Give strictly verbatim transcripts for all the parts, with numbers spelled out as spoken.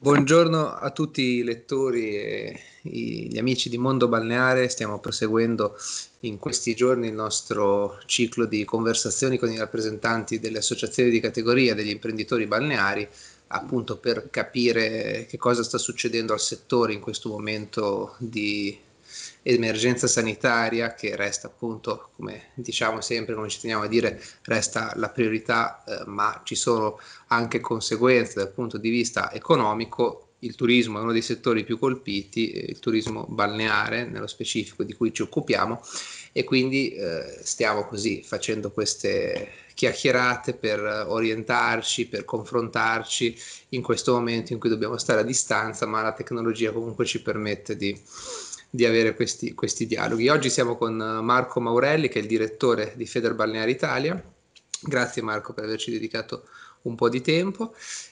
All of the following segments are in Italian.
Buongiorno a tutti i lettori e gli amici di Mondo Balneare. Stiamo proseguendo in questi giorni il nostro ciclo di conversazioni con i rappresentanti delle associazioni di categoria degli imprenditori balneari, appunto per capire che cosa sta succedendo al settore in questo momento di emergenza sanitaria, che resta appunto, come diciamo sempre, come ci teniamo a dire, resta la priorità, eh, ma ci sono anche conseguenze dal punto di vista economico. Il turismo è uno dei settori più colpiti, il turismo balneare nello specifico di cui ci occupiamo, e quindi eh, stiamo così facendo queste chiacchierate per orientarci, per confrontarci in questo momento in cui dobbiamo stare a distanza, ma la tecnologia comunque ci permette di, di avere questi, questi dialoghi. Oggi siamo con Marco Maurelli, che è il direttore di Federbalneare Italia. Grazie Marco per averci dedicato un po' di tempo,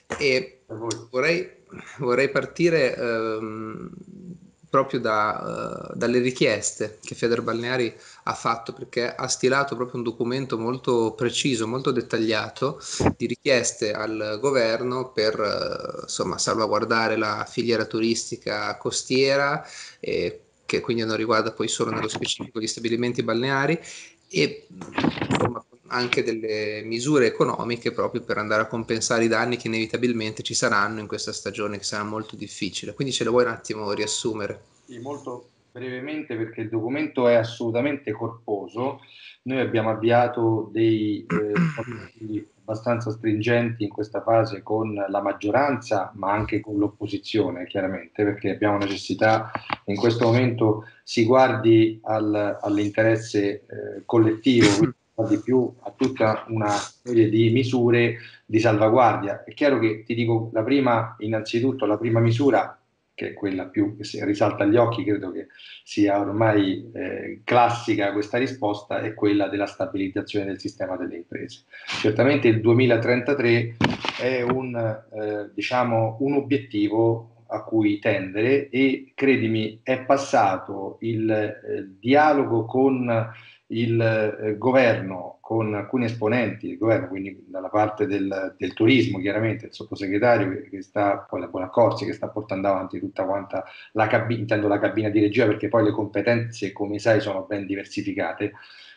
e vorrei, vorrei partire ehm, proprio da, uh, dalle richieste che Federbalneari ha fatto, perché ha stilato proprio un documento molto preciso, molto dettagliato di richieste al governo per uh, insomma salvaguardare la filiera turistica costiera, e che quindi non riguarda poi solo nello specifico gli stabilimenti balneari, e insomma anche delle misure economiche proprio per andare a compensare i danni che inevitabilmente ci saranno in questa stagione, che sarà molto difficile. Quindi ce lo vuoi un attimo riassumere? Sì, molto brevemente, perché il documento è assolutamente corposo. Noi abbiamo avviato dei eh, consigli abbastanza stringenti in questa fase con la maggioranza, ma anche con l'opposizione, chiaramente, perché abbiamo necessità che in questo momento si guardi al, all'interesse eh, collettivo, quindi di più a tutta una serie di misure di salvaguardia. È chiaro che ti dico la prima, innanzitutto la prima misura, che è quella più che si risalta agli occhi, credo che sia ormai eh, classica questa risposta, è quella della stabilizzazione del sistema delle imprese. Certamente il duemilatrentatré è un, eh, diciamo, un obiettivo a cui tendere, e credimi, è passato il eh, dialogo con il eh, governo, con alcuni esponenti del governo, quindi dalla parte del, del turismo, chiaramente il sottosegretario che, che sta, poi la Bonaccorsi, che sta portando avanti tutta quanta la cabina, intendo la cabina di regia, perché poi le competenze, come sai, sono ben diversificate.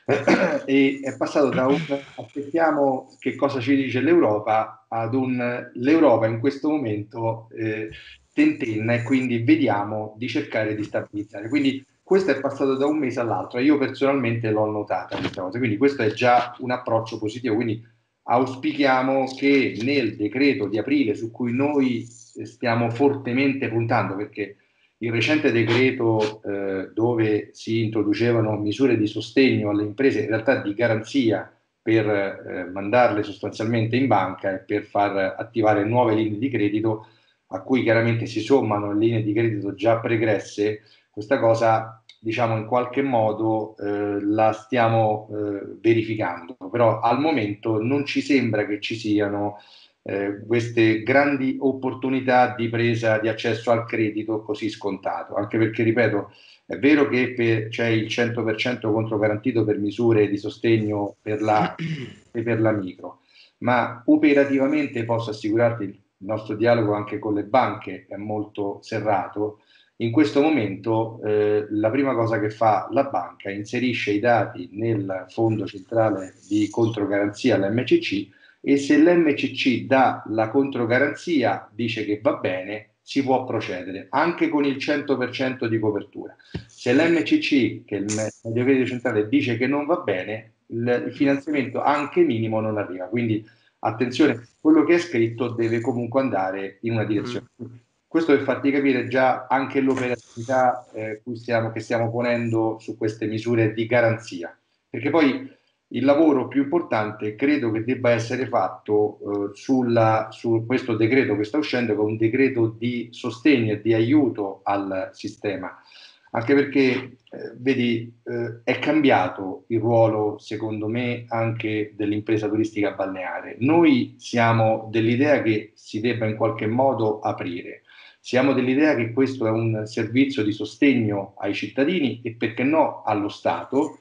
E è passato da un aspettiamo che cosa ci dice l'Europa ad un l'Europa in questo momento eh, tentenna, e quindi vediamo di cercare di stabilizzare. Quindi questo è passato da un mese all'altro, e io personalmente l'ho notata questa cosa, quindi questo è già un approccio positivo. Quindi auspichiamo che nel decreto di aprile, su cui noi stiamo fortemente puntando, perché il recente decreto eh, dove si introducevano misure di sostegno alle imprese, in realtà di garanzia, per eh, mandarle sostanzialmente in banca e per far attivare nuove linee di credito, a cui chiaramente si sommano le linee di credito già pregresse. Questa cosa, diciamo, in qualche modo eh, la stiamo eh, verificando, però al momento non ci sembra che ci siano eh, queste grandi opportunità di presa di accesso al credito così scontato, anche perché, ripeto, è vero che per, c'è il cento per cento controgarantito per misure di sostegno per la, e per la micro, ma operativamente posso assicurarti, il nostro dialogo anche con le banche è molto serrato. In questo momento eh, la prima cosa che fa la banca, inserisce i dati nel fondo centrale di controgaranzia, l'M C C, e se l'M C C dà la controgaranzia, dice che va bene, si può procedere anche con il cento per cento di copertura. Se l'M C C, che è il medio credito centrale, dice che non va bene, il, il finanziamento anche minimo non arriva. Quindi attenzione, quello che è scritto deve comunque andare in una direzione. Questo per farti capire già anche l'operatività eh, cui stiamo, che stiamo ponendo su queste misure di garanzia, perché poi il lavoro più importante credo che debba essere fatto eh, sulla, su questo decreto che sta uscendo, che è un decreto di sostegno e di aiuto al sistema, anche perché eh, vedi eh, è cambiato il ruolo, secondo me, anche dell'impresa turistica balneare. Noi siamo dell'idea che si debba in qualche modo aprire. Siamo dell'idea che questo è un servizio di sostegno ai cittadini e, perché no, allo Stato,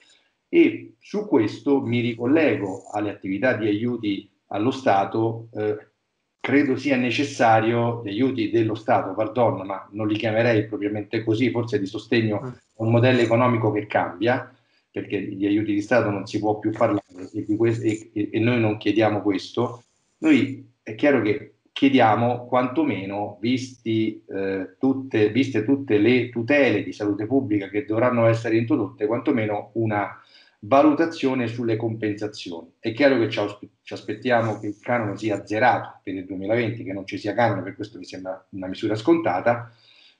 e su questo mi ricollego alle attività di aiuti allo Stato eh, credo sia necessario gli aiuti dello Stato, pardon, ma non li chiamerei propriamente così, forse di sostegno a un modello economico che cambia, perché di aiuti di Stato non si può più parlare e, di questo, e, e noi non chiediamo questo. Noi è chiaro che chiediamo quantomeno, visti, eh, tutte, viste tutte le tutele di salute pubblica che dovranno essere introdotte, quantomeno una valutazione sulle compensazioni. È chiaro che ci, ci aspettiamo che il canone sia azzerato per il duemilaventi, che non ci sia canone, per questo mi sembra una misura scontata,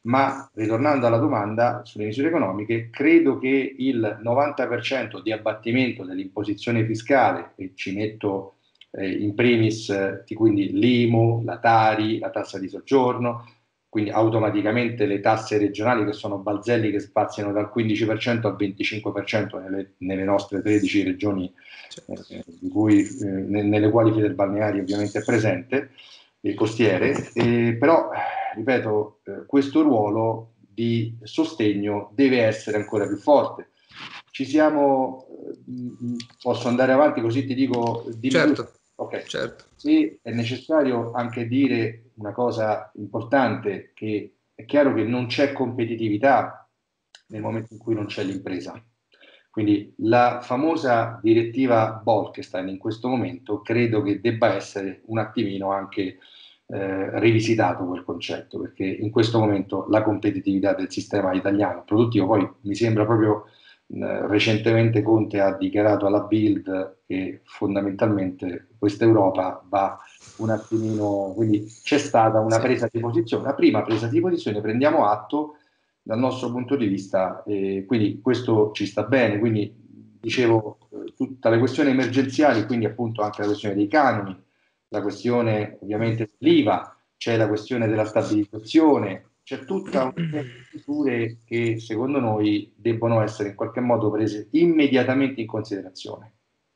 ma ritornando alla domanda sulle misure economiche, credo che il novanta per cento di abbattimento dell'imposizione fiscale, e ci metto eh, in primis eh, quindi l'I M U, la Tari, la tassa di soggiorno, quindi automaticamente le tasse regionali, che sono balzelli che spaziano dal quindici per cento al venticinque per cento nelle, nelle nostre tredici regioni, eh, di cui, eh, nelle quali Federbalneari ovviamente è presente, e costiere, eh, però, ripeto, eh, questo ruolo di sostegno deve essere ancora più forte. Ci siamo, eh, posso andare avanti così ti dico... Certo, ok, certo. E è necessario anche dire una cosa importante, che è chiaro che non c'è competitività nel momento in cui non c'è l'impresa. Quindi la famosa direttiva Bolkestein in questo momento credo che debba essere un attimino anche eh, rivisitato quel concetto, perché in questo momento la competitività del sistema italiano produttivo, poi mi sembra proprio eh, recentemente Conte ha dichiarato alla Bild che fondamentalmente questa Europa va un attimino, quindi c'è stata una Sì. presa di posizione, la prima presa di posizione, prendiamo atto dal nostro punto di vista, eh, quindi questo ci sta bene, quindi dicevo eh, tutte le questioni emergenziali, quindi appunto anche la questione dei canoni, la questione ovviamente dell'I V A, c'è la questione della stabilizzazione, c'è tutta una serie di misure che secondo noi debbono essere in qualche modo prese immediatamente in considerazione.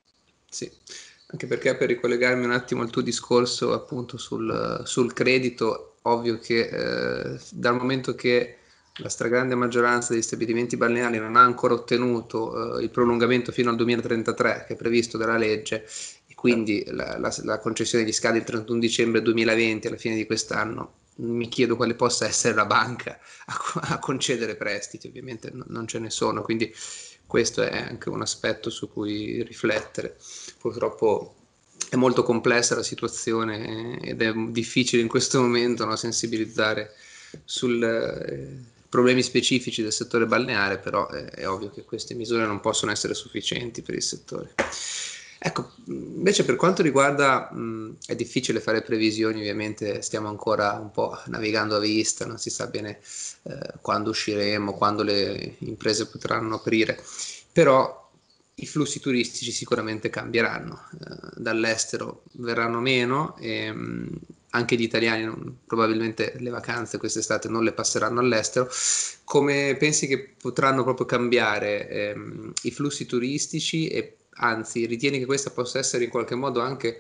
Sì, anche perché, per ricollegarmi un attimo al tuo discorso appunto sul, sul credito, ovvio che eh, dal momento che la stragrande maggioranza degli stabilimenti balneari non ha ancora ottenuto eh, il prolungamento fino al duemilatrentatré che è previsto dalla legge, e quindi la, la, la concessione gli scade il trentuno dicembre duemilaventi, alla fine di quest'anno, mi chiedo quale possa essere la banca a, a concedere prestiti. Ovviamente non, non ce ne sono, quindi questo è anche un aspetto su cui riflettere. Purtroppo è molto complessa la situazione ed è difficile in questo momento, no, sensibilizzare sui eh, problemi specifici del settore balneare, però è, è ovvio che queste misure non possono essere sufficienti per il settore. Ecco, invece per quanto riguarda, mh, è difficile fare previsioni, ovviamente stiamo ancora un po' navigando a vista, non si sa bene eh, quando usciremo, quando le imprese potranno aprire, però i flussi turistici sicuramente cambieranno, eh, dall'estero verranno meno e mh, anche gli italiani non, probabilmente le vacanze quest'estate non le passeranno all'estero. Come pensi che potranno proprio cambiare ehm, i flussi turistici, e anzi ritieni che questa possa essere in qualche modo anche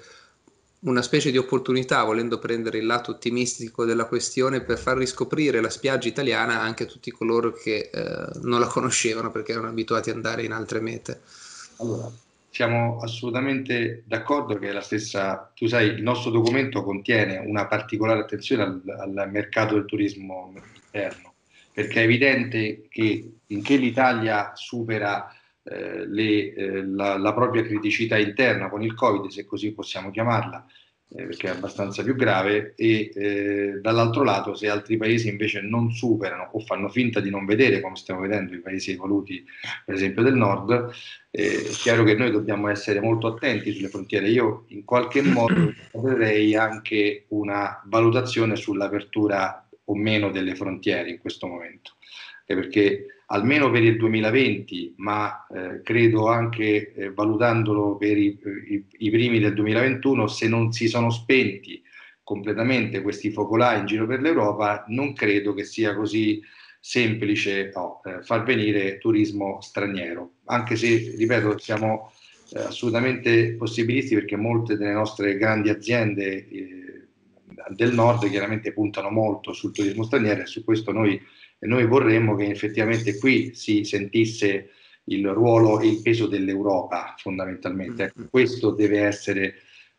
una specie di opportunità, volendo prendere il lato ottimistico della questione, per far riscoprire la spiaggia italiana anche a tutti coloro che eh, non la conoscevano perché erano abituati ad andare in altre mete? Allora, siamo assolutamente d'accordo che è la stessa, tu sai, il nostro documento contiene una particolare attenzione al, al mercato del turismo interno, perché è evidente che finché l'Italia supera eh, le, eh, la, la propria criticità interna con il Covid, se così possiamo chiamarla, eh, perché è abbastanza più grave, e eh, dall'altro lato se altri paesi invece non superano o fanno finta di non vedere, come stiamo vedendo i paesi evoluti, per esempio del nord, eh, è chiaro che noi dobbiamo essere molto attenti sulle frontiere. Io in qualche modo avrei anche una valutazione sull'apertura o meno delle frontiere in questo momento, eh, perché almeno per il duemilaventi, ma eh, credo anche eh, valutandolo per i, i, i primi del duemilaventuno, se non si sono spenti completamente questi focolai in giro per l'Europa, non credo che sia così semplice no, eh, far venire turismo straniero, anche se, ripeto, siamo eh, assolutamente possibilisti, perché molte delle nostre grandi aziende eh, del nord chiaramente puntano molto sul turismo straniero, e su questo noi, noi vorremmo che effettivamente qui si sentisse il ruolo e il peso dell'Europa fondamentalmente. Ecco, questo deve essere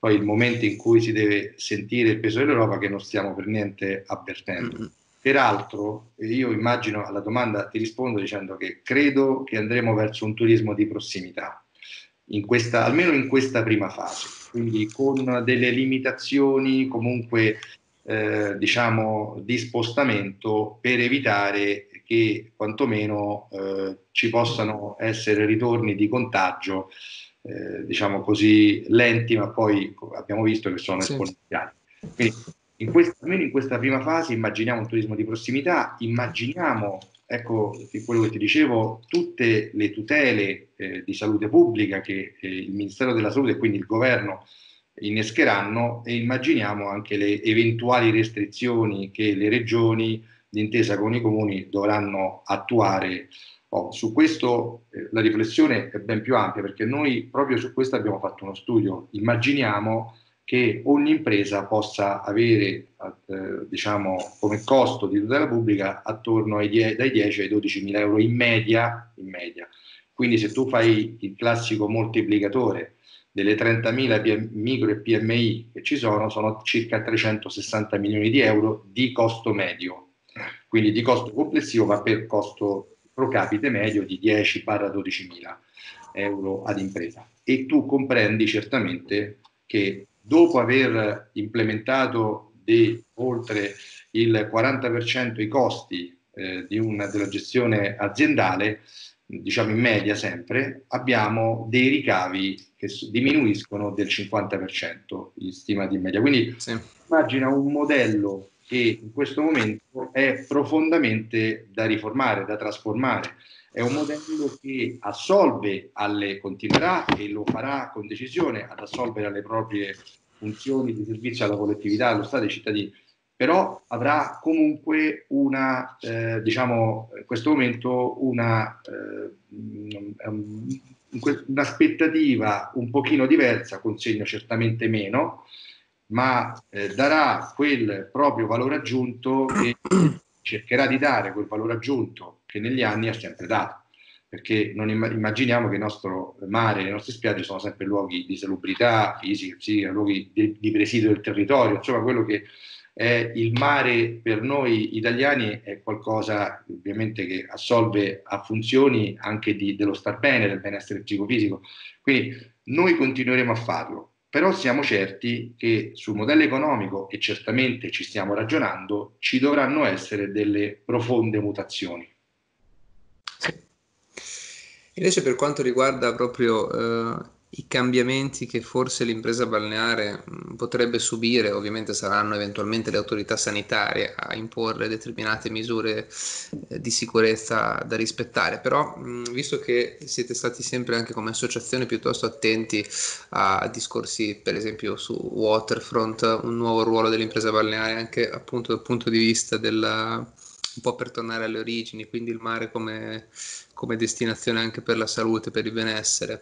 poi il momento in cui si deve sentire il peso dell'Europa che non stiamo per niente avvertendo. Mm-hmm. Peraltro, io immagino alla domanda ti rispondo dicendo che credo che andremo verso un turismo di prossimità, in questa, almeno in questa prima fase, quindi con delle limitazioni comunque eh, diciamo di spostamento per evitare che quantomeno eh, ci possano essere ritorni di contagio eh, diciamo così lenti, ma poi abbiamo visto che sono sì. esponenziali. Quindi in questa, almeno in questa prima fase immaginiamo un turismo di prossimità, immaginiamo, ecco quello che ti dicevo, tutte le tutele eh, di salute pubblica che eh, il Ministero della Salute e quindi il governo innescheranno, e immaginiamo anche le eventuali restrizioni che le regioni, d'intesa con i comuni, dovranno attuare. Oh, su questo eh, la riflessione è ben più ampia, perché noi proprio su questo abbiamo fatto uno studio. Immaginiamo che ogni impresa possa avere eh, diciamo come costo di tutela pubblica attorno ai die- dai dieci ai dodici mila euro in media, in media. Quindi se tu fai il classico moltiplicatore delle trentamila micro e P M I che ci sono, sono circa trecentosessanta milioni di euro di costo medio, quindi di costo complessivo, ma per costo pro capite medio di dieci dodici mila euro ad impresa. E tu comprendi certamente che dopo aver implementato di oltre il quaranta per cento i costi eh, di una, della gestione aziendale, diciamo in media sempre, abbiamo dei ricavi che diminuiscono del cinquanta per cento in stima di media. Quindi sì. Immagina un modello che in questo momento è profondamente da riformare, da trasformare. È un modello che assolve alle, continuerà e lo farà con decisione ad assolvere alle proprie funzioni di servizio alla collettività, allo Stato e ai cittadini, però avrà comunque una, eh, diciamo, in questo momento una, eh, un'aspettativa un pochino diversa, con segno certamente meno, ma eh, darà quel proprio valore aggiunto che cercherà di dare quel valore aggiunto che negli anni ha sempre dato, perché non imm- immaginiamo che il nostro mare e le nostre spiagge sono sempre luoghi di salubrità fisica, psichica, luoghi di, di presidio del territorio, insomma quello che è il mare per noi italiani è qualcosa ovviamente che assolve a funzioni anche di, dello star bene, del benessere psicofisico, quindi noi continueremo a farlo. Però siamo certi che sul modello economico, e certamente ci stiamo ragionando, ci dovranno essere delle profonde mutazioni. Sì. Invece per quanto riguarda proprio eh, i cambiamenti che forse l'impresa balneare mh, potrebbe subire, ovviamente saranno eventualmente le autorità sanitarie a imporre determinate misure eh, di sicurezza da rispettare, però mh, visto che siete stati sempre anche come associazione piuttosto attenti a discorsi per esempio su waterfront, un nuovo ruolo dell'impresa balneare anche appunto dal punto di vista della, un po' per tornare alle origini, quindi il mare come, come destinazione anche per la salute, per il benessere.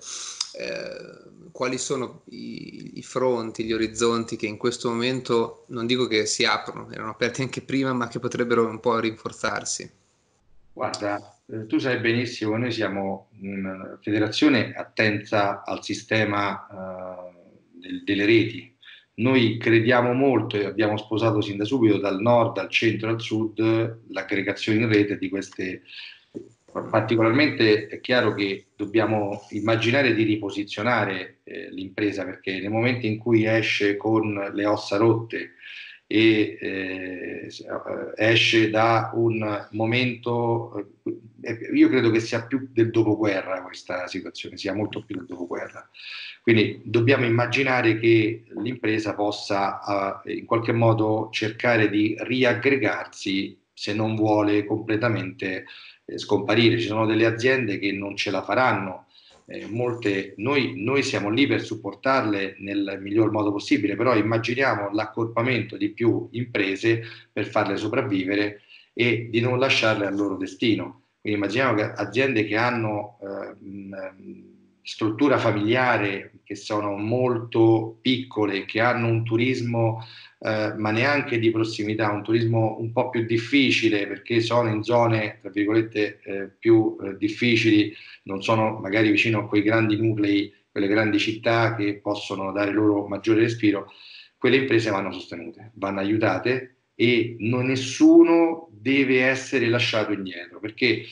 Eh, quali sono i, i fronti, gli orizzonti che in questo momento, non dico che si aprono, erano aperti anche prima, ma che potrebbero un po' rinforzarsi? Guarda, eh, tu sai benissimo che noi siamo una federazione attenta al sistema eh, del- delle reti. Noi crediamo molto e abbiamo sposato sin da subito, dal nord al centro e al sud, l'aggregazione in rete di queste. Particolarmente è chiaro che dobbiamo immaginare di riposizionare eh, l'impresa, perché nel momento in cui esce con le ossa rotte e eh, esce da un momento, eh, io credo che sia più del dopoguerra questa situazione, sia molto più del dopoguerra. Quindi dobbiamo immaginare che l'impresa possa eh, in qualche modo cercare di riaggregarsi, se non vuole completamente eh, scomparire. Ci sono delle aziende che non ce la faranno. Eh, molte, noi, noi siamo lì per supportarle nel miglior modo possibile, però immaginiamo l'accorpamento di più imprese per farle sopravvivere e di non lasciarle al loro destino. Quindi immaginiamo che aziende che hanno eh, mh, struttura familiare, che sono molto piccole, che hanno un turismo eh, ma neanche di prossimità, un turismo un po' più difficile perché sono in zone, tra virgolette, eh, più eh, difficili, non sono magari vicino a quei grandi nuclei quelle grandi città che possono dare loro maggiore respiro, quelle imprese vanno sostenute, vanno aiutate e non, nessuno deve essere lasciato indietro, perché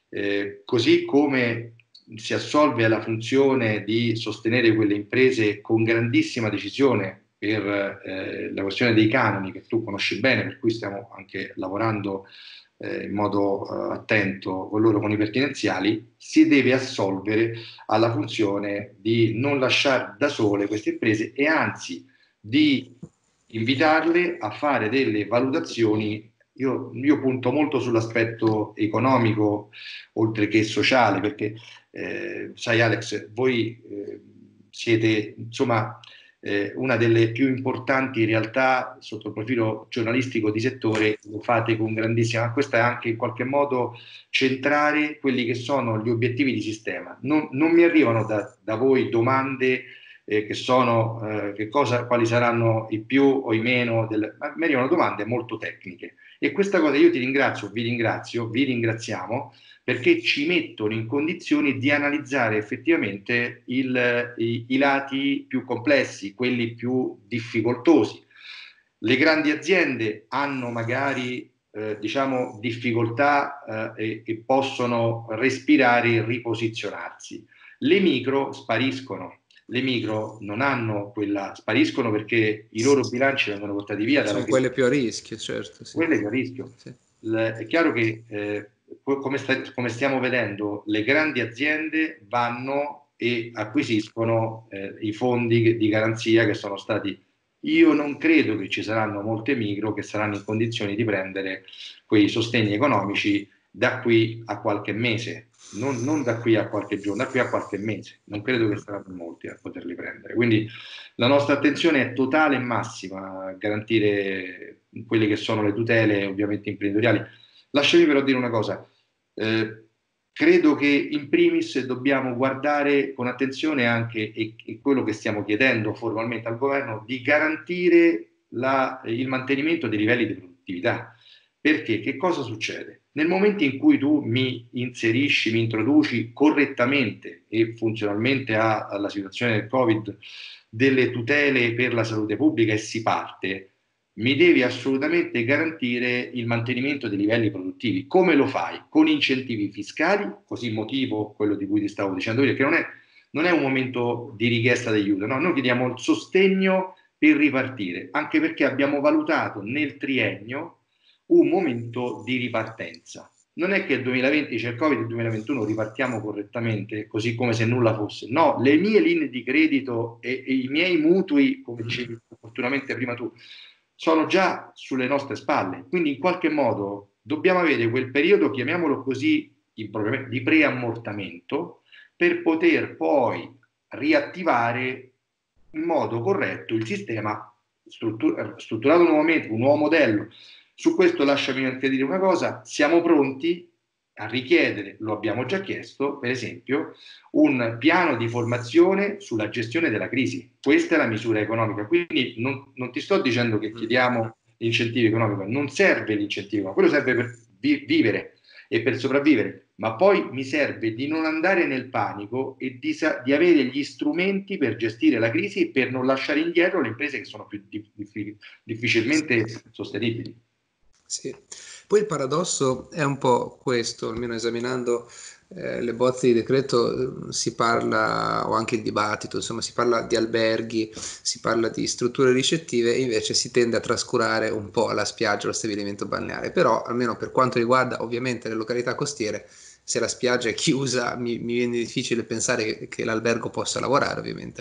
eh, così come si assolve alla funzione di sostenere quelle imprese con grandissima decisione per eh, la questione dei canoni che tu conosci bene, per cui stiamo anche lavorando eh, in modo eh, attento con loro, con i pertinenziali, si deve assolvere alla funzione di non lasciare da sole queste imprese e anzi di invitarle a fare delle valutazioni. Io, io punto molto sull'aspetto economico oltre che sociale, perché eh, sai Alex, voi eh, siete insomma eh, una delle più importanti realtà sotto il profilo giornalistico di settore, lo fate con grandissima, ma questa è anche in qualche modo centrare quelli che sono gli obiettivi di sistema. Non, non mi arrivano da, da voi domande eh, che sono eh, che cosa, quali saranno i più o i meno, del, ma mi arrivano domande molto tecniche. E questa cosa io ti ringrazio, vi ringrazio, vi ringraziamo perché ci mettono in condizioni di analizzare effettivamente il, i, i lati più complessi, quelli più difficoltosi. Le grandi aziende hanno magari eh, diciamo difficoltà eh, e, e possono respirare e riposizionarsi. Le micro spariscono. Le micro non hanno quella, spariscono perché i loro bilanci vengono portati via dalla Sono crisi. quelle più a rischio, certo. Sì. Quelle che a rischio. Sì. Le, è chiaro che eh, come, sta, come stiamo vedendo, le grandi aziende vanno e acquisiscono eh, i fondi di garanzia che sono stati. Io non credo che ci saranno molte micro che saranno in condizioni di prendere quei sostegni economici da qui a qualche mese, non, non da qui a qualche giorno, da qui a qualche mese. Non credo che saranno molti a poterli prendere. Quindi la nostra attenzione è totale e massima a garantire quelle che sono le tutele ovviamente imprenditoriali. Lasciami però dire una cosa, eh, credo che in primis dobbiamo guardare con attenzione anche, e, e quello che stiamo chiedendo formalmente al governo, di garantire la, il mantenimento dei livelli di produttività. Perché che cosa succede? Nel momento in cui tu mi inserisci, mi introduci correttamente e funzionalmente a, alla situazione del Covid delle tutele per la salute pubblica e si parte, mi devi assolutamente garantire il mantenimento dei livelli produttivi. Come lo fai? Con incentivi fiscali, così motivo quello di cui ti stavo dicendo io, che non è, non è un momento di richiesta di aiuto, no? Noi chiediamo il sostegno per ripartire, anche perché abbiamo valutato nel triennio un momento di ripartenza. Non è che il duemilaventi c'è il Covid, il duemilaventuno ripartiamo correttamente, così come se nulla fosse. No, le mie linee di credito e, e i miei mutui, come dicevi opportunamente prima tu, sono già sulle nostre spalle. Quindi in qualche modo dobbiamo avere quel periodo, chiamiamolo così, di preammortamento, per poter poi riattivare in modo corretto il sistema strutturato nuovamente, un nuovo modello. Su questo lasciami anche dire una cosa, siamo pronti a richiedere, lo abbiamo già chiesto, per esempio, un piano di formazione sulla gestione della crisi. Questa è la misura economica, quindi non, non ti sto dicendo che chiediamo l'incentivo economico, non serve l'incentivo, quello serve per vi- vivere e per sopravvivere, ma poi mi serve di non andare nel panico e di, sa- di avere gli strumenti per gestire la crisi e per non lasciare indietro le imprese che sono più di- di- difficilmente sostenibili. Sì. Poi il paradosso è un po' questo, almeno esaminando eh, le bozze di decreto eh, si parla, o anche il dibattito, insomma si parla di alberghi, si parla di strutture ricettive e invece si tende a trascurare un po' la spiaggia, lo stabilimento balneare, però almeno per quanto riguarda ovviamente le località costiere, se la spiaggia è chiusa mi, mi viene difficile pensare che, che l'albergo possa lavorare ovviamente.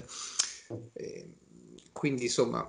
Eh, quindi insomma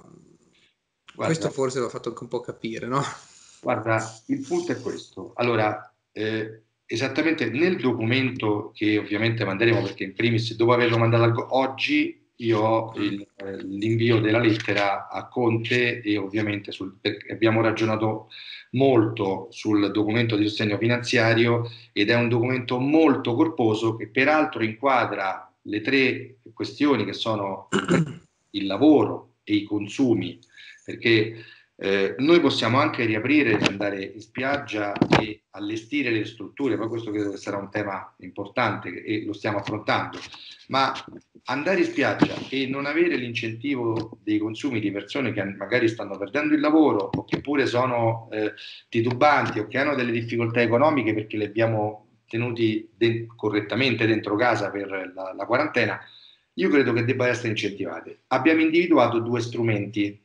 questo Guarda, forse l'ho fatto anche un po' capire, no? Guarda, il punto è questo. Allora, eh, esattamente nel documento che ovviamente manderemo, perché in primis dopo averlo mandato al go- oggi io ho il, eh, l'invio della lettera a Conte e ovviamente sul, perché abbiamo ragionato molto sul documento di sostegno finanziario ed è un documento molto corposo che peraltro inquadra le tre questioni che sono il lavoro e i consumi, perché Eh, noi possiamo anche riaprire, andare in spiaggia e allestire le strutture, poi questo credo che sarà un tema importante e lo stiamo affrontando, ma andare in spiaggia e non avere l'incentivo dei consumi di persone che magari stanno perdendo il lavoro o che pure sono eh, titubanti o che hanno delle difficoltà economiche perché le abbiamo tenuti de- correttamente dentro casa per la, la quarantena, io credo che debba essere incentivate. Abbiamo individuato due strumenti: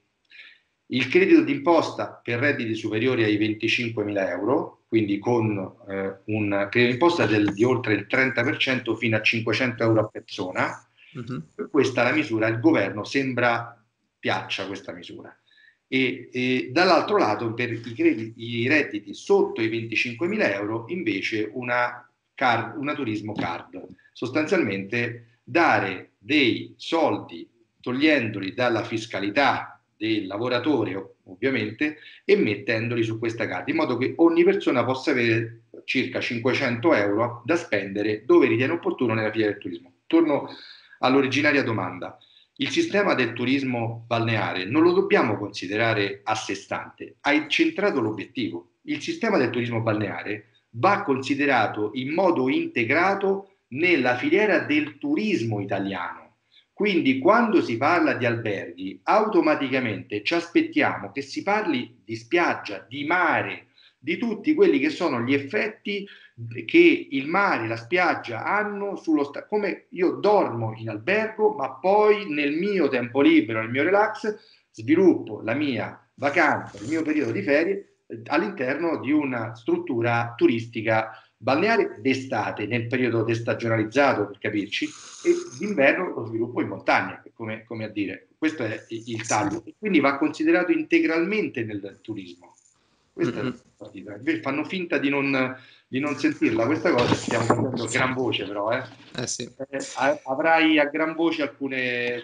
il credito d'imposta per redditi superiori ai venticinquemila euro, quindi con eh, un credito d'imposta del, di oltre il trenta per cento fino a cinquecento euro a persona. Mm-hmm. Questa è la misura, il governo sembra piaccia questa misura. E, e dall'altro lato, per i, crediti, i redditi sotto i venticinquemila euro, invece una, card, una turismo card, sostanzialmente dare dei soldi togliendoli dalla fiscalità del lavoratore ovviamente e mettendoli su questa carta, in modo che ogni persona possa avere circa cinquecento euro da spendere dove ritiene opportuno nella filiera del turismo. Torno all'originaria domanda. Il sistema del turismo balneare non lo dobbiamo considerare a sé stante, hai centrato l'obiettivo. Il sistema del turismo balneare va considerato in modo integrato nella filiera del turismo italiano. Quindi quando si parla di alberghi, automaticamente ci aspettiamo che si parli di spiaggia, di mare, di tutti quelli che sono gli effetti che il mare, la spiaggia hanno sullo stato. Come io dormo in albergo, ma poi nel mio tempo libero, nel mio relax, sviluppo la mia vacanza, il mio periodo di ferie all'interno di una struttura turistica balneare d'estate, nel periodo destagionalizzato, per capirci, e d'inverno lo sviluppo in montagna, come, come a dire. Questo è il taglio. E quindi va considerato integralmente nel turismo. Questa mm-hmm. è la partita. Invece fanno finta di non, di non sentirla questa cosa, stiamo facendo gran voce però. Eh. Eh sì. eh, avrai a gran voce alcune...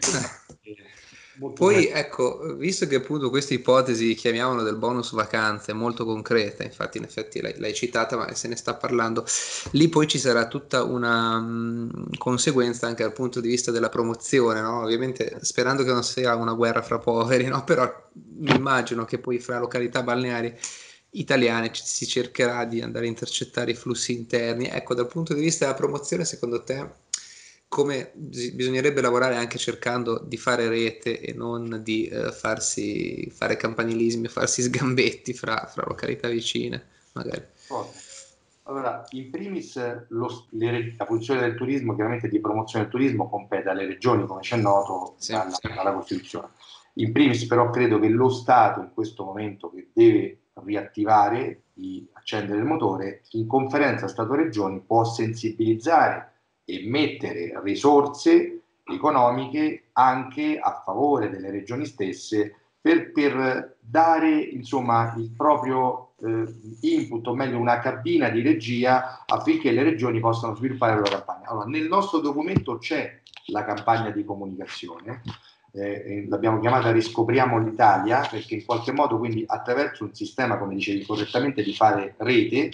Poi ecco, visto che appunto queste ipotesi, chiamiamolo del bonus vacanze, è molto concreta, infatti in effetti l'hai, l'hai citata ma se ne sta parlando, lì poi ci sarà tutta una mh, conseguenza anche dal punto di vista della promozione, no? Ovviamente sperando che non sia una guerra fra poveri, no? Però mi immagino che poi fra località balneari italiane ci, si cercherà di andare a intercettare i flussi interni. Ecco, dal punto di vista della promozione, secondo te come bisognerebbe lavorare anche cercando di fare rete e non di eh, farsi fare campanilismi, farsi sgambetti fra, fra località vicine, magari. Allora, in primis lo, le, la funzione del turismo, chiaramente di promozione del turismo, compete alle regioni, come ci è noto, sì, dalla, sì. dalla Costituzione. In primis però credo che lo Stato in questo momento che deve riattivare, di accendere il motore, in conferenza Stato-Regioni può sensibilizzare e mettere risorse economiche anche a favore delle regioni stesse per, per dare insomma il proprio eh, input, o meglio una cabina di regia affinché le regioni possano sviluppare la loro campagna. Allora, nel nostro documento c'è la campagna di comunicazione, eh, l'abbiamo chiamata Riscopriamo l'Italia, perché in qualche modo quindi attraverso un sistema, come dicevi correttamente, di fare rete,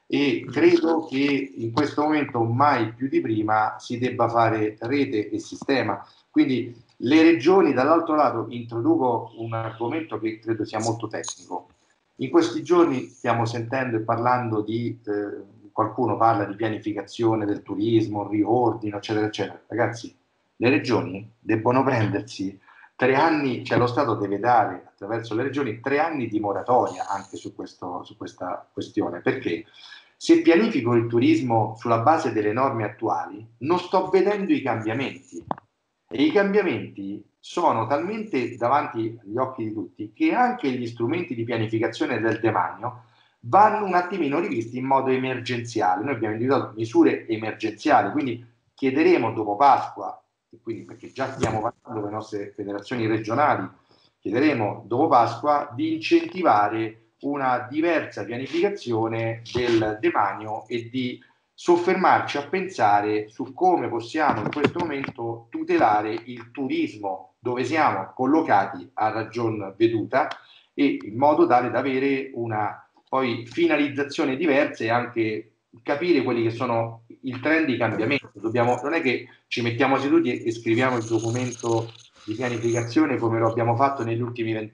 e credo che in questo momento mai più di prima si debba fare rete e sistema. Quindi le regioni, dall'altro lato, introduco un argomento che credo sia molto tecnico. In questi giorni stiamo sentendo e parlando di, eh, qualcuno parla di pianificazione del turismo, riordino, eccetera, eccetera. Ragazzi, le regioni debbono prendersi tre anni, cioè lo Stato deve dare attraverso le regioni tre anni di moratoria anche su, questo, su questa questione, perché se pianifico il turismo sulla base delle norme attuali, non sto vedendo i cambiamenti. E i cambiamenti sono talmente davanti agli occhi di tutti che anche gli strumenti di pianificazione del demanio vanno un attimino rivisti in modo emergenziale. Noi abbiamo individuato misure emergenziali, quindi chiederemo dopo Pasqua, quindi perché già stiamo parlando con le nostre federazioni regionali, chiederemo dopo Pasqua di incentivare una diversa pianificazione del demanio e di soffermarci a pensare su come possiamo in questo momento tutelare il turismo dove siamo collocati a ragion veduta e in modo tale da avere una poi finalizzazione diversa e anche capire quelli che sono il trend di cambiamento. Dobbiamo, non è che ci mettiamo seduti e, e scriviamo il documento di pianificazione come lo abbiamo fatto negli ultimi vent'anni.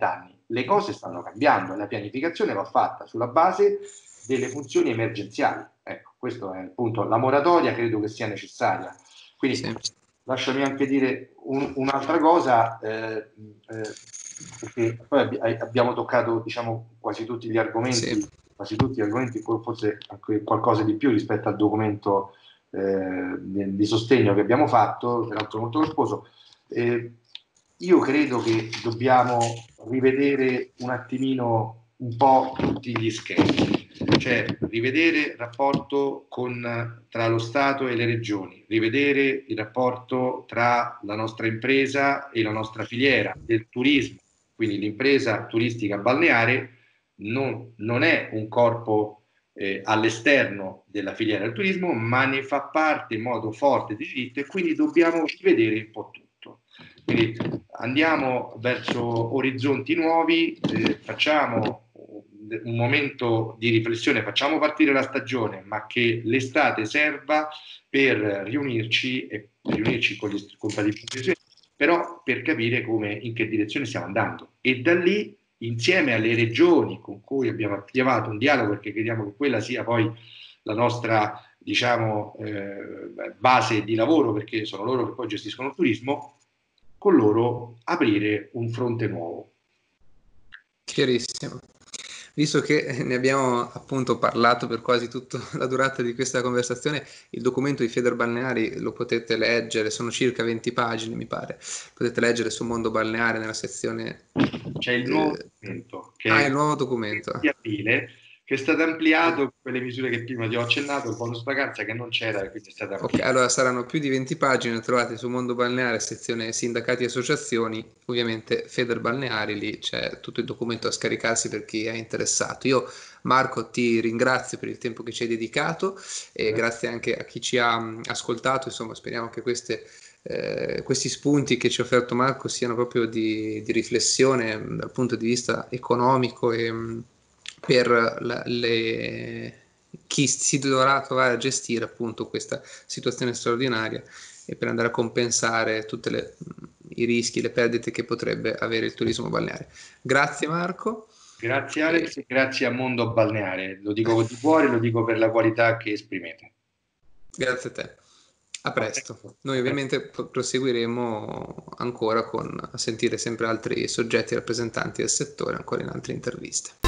le cose stanno cambiando e la pianificazione va fatta sulla base delle funzioni emergenziali. Ecco, questo è il punto. La moratoria credo che sia necessaria. Quindi sì. Lasciami anche dire un, un'altra cosa, eh, eh, perché poi abbiamo toccato, diciamo, quasi tutti gli argomenti, sì. quasi tutti gli argomenti, forse anche qualcosa di più rispetto al documento eh, di sostegno che abbiamo fatto, peraltro molto corposo. Eh, io credo che dobbiamo rivedere un attimino un po' tutti gli schemi, cioè rivedere il rapporto con, tra lo Stato e le regioni, rivedere il rapporto tra la nostra impresa e la nostra filiera del turismo, quindi l'impresa turistica balneare non, non è un corpo eh, all'esterno della filiera del turismo, ma ne fa parte in modo forte di diritto, e quindi dobbiamo rivedere un po' tutto. Quindi andiamo verso orizzonti nuovi, eh, facciamo un momento di riflessione, facciamo partire la stagione, ma che l'estate serva per riunirci e riunirci con gli compatibili, però per capire come, in che direzione stiamo andando, e da lì, insieme alle regioni con cui abbiamo attivato un dialogo, perché crediamo che quella sia poi la nostra, diciamo, eh, base di lavoro, perché sono loro che poi gestiscono il turismo, con loro aprire un fronte nuovo. Chiarissimo. Visto che ne abbiamo appunto parlato per quasi tutta la durata di questa conversazione, il documento di Federbalneari lo potete leggere, sono circa venti pagine mi pare, potete leggere su Mondo Balneare nella sezione... C'è il nuovo eh... documento, che ah, è il nuovo documento. di aprile, che è stato ampliato con quelle misure che prima ti ho accennato, il bonus vacanza che non c'era e quindi è stato ampliato. Ok, allora saranno più di venti pagine, le trovate su Mondo Balneare, sezione sindacati e associazioni, ovviamente Federbalneari, lì c'è tutto il documento a scaricarsi per chi è interessato. Io Marco ti ringrazio per il tempo che ci hai dedicato e eh. grazie anche a chi ci ha ascoltato, insomma speriamo che queste, eh, questi spunti che ci ha offerto Marco siano proprio di, di riflessione dal punto di vista economico e per la, le... chi si dovrà trovare a gestire appunto questa situazione straordinaria e per andare a compensare tutti i rischi, le perdite che potrebbe avere il turismo balneare. Grazie Marco. Grazie Alex e grazie a Mondo Balneare, lo dico di cuore, lo dico per la qualità che esprimete. Grazie a te. A presto. Noi ovviamente proseguiremo ancora con a sentire sempre altri soggetti rappresentanti del settore, ancora in altre interviste.